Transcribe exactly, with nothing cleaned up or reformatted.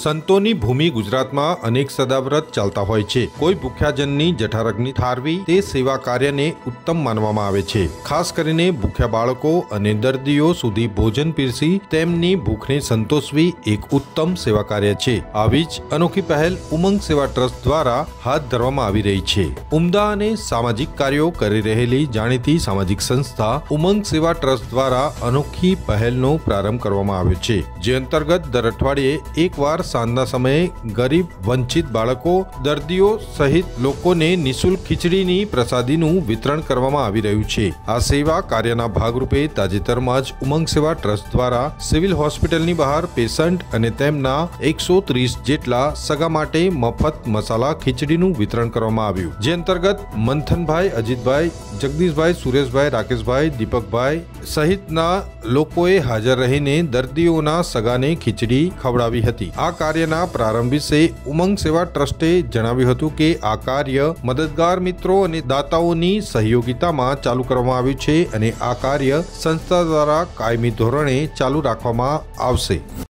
સંતોની ભૂમિ ગુજરાતમાં અનેક સદાવ્રત ચાલતા હોય છે। કોઈ ભૂખ્યાજનની જઠરાગ્નિ ઠારવી તે સેવા કાર્યને ઉત્તમ માનવામાં આવે છે। ખાસ કરીને ભૂખ્યા બાળકો અને દર્દીઓ સુધી ભોજન પીરસી તેમની ભૂખને સંતોષવી એક ઉત્તમ સેવા કાર્ય છે। આવી જ અનોખી પહેલ ઉમંગ સેવા ટ્રસ્ટ દ્વારા હાથ ધરવામાં આવી રહી છે। ઉમદા અને સામાજિક કાર્યો કરી રહેલી જાણીતી સામાજિક સંસ્થા ઉમંગ સેવા ટ્રસ્ટ દ્વારા અનોખી પહેલનો પ્રારંભ કરવામાં આવ્યો છે, જે અંતર્ગત દર અઠવાડિયે એકવાર સાંજના સમયે ગરીબ વંચિત બાળકો, દર્દીઓ સહિત લોકોને નિઃશુલ્ક ખીચડીની પ્રસાદીનું વિતરણ કરવામાં આવી રહ્યું છે। આ સેવા કાર્યના ભાગરૂપે તાજેતરમાં જ ઉમંગ સેવા ટ્રસ્ટ દ્વારા સિવિલ હોસ્પિટલની બહાર પેશન્ટ અને તેમના એકસો ત્રીસ જેટલા સગા માટે મફત મસાલા ખીચડીનું વિતરણ કરવામાં આવ્યું, જે અંતર્ગત મંથનભાઈ, અજીતભાઈ, જગદીશભાઈ, સુરેશભાઈ, રાકેશભાઈ, દીપકભાઈ સહિતના લોકોએ હાજર રહીને દર્દીઓના સગાને ખીચડી ખવડાવી હતી। આ કાર્યના પ્રારંભ વિશે ઉમંગ સેવા ટ્રસ્ટે જણાવ્યું હતું કે આ કાર્ય મદદગાર મિત્રો અને દાતાઓની સહયોગિતામાં ચાલુ કરવામાં આવ્યું છે અને આ કાર્ય સંસ્થા દ્વારા કાયમી ધોરણે ચાલુ રાખવામાં આવશે।